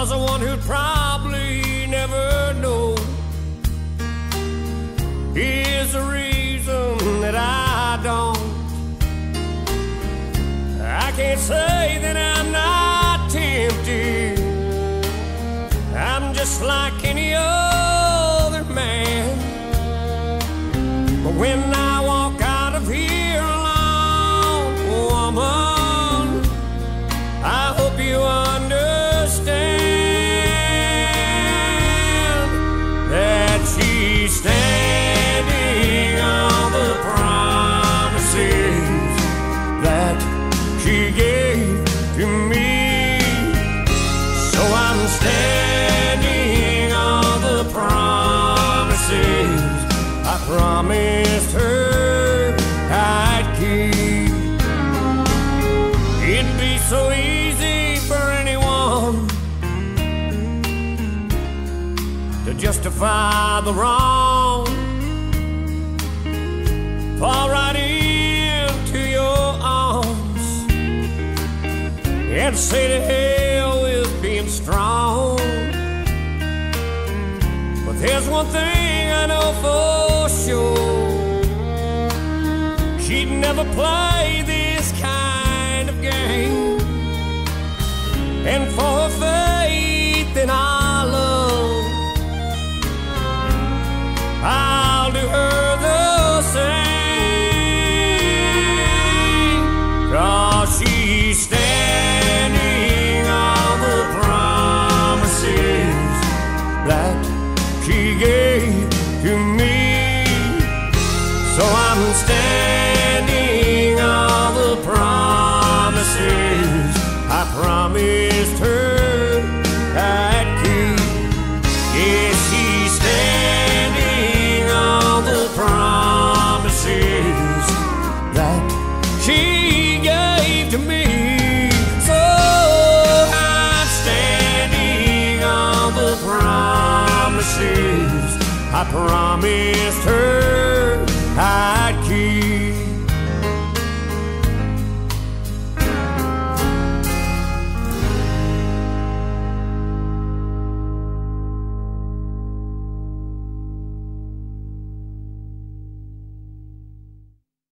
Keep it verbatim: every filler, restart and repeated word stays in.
'cause the one who'd probably never know is the reason that I don't. I can't say that I'm not tempted. I'm just like any other man. But when I walk out of here alone, woman, I hope you understand that she's standing on the promises that she gave to me. So I'm standing on the promises I promised her I'd keep. It'd be so easy for anyone to justify the wrong, fall right into your arms and say to hell with being strong. But there's one thing I know for sure, she'd never play this kind of game. And for her faith in our love, I'll do her the same. 'Cause she's standing on the promises that she gave to me. So I'm standing on the promises I promised her I'd keep. Yeah, she's standing on the promises that she gave to me. So I'm standing on the promises I promised her I'd keep.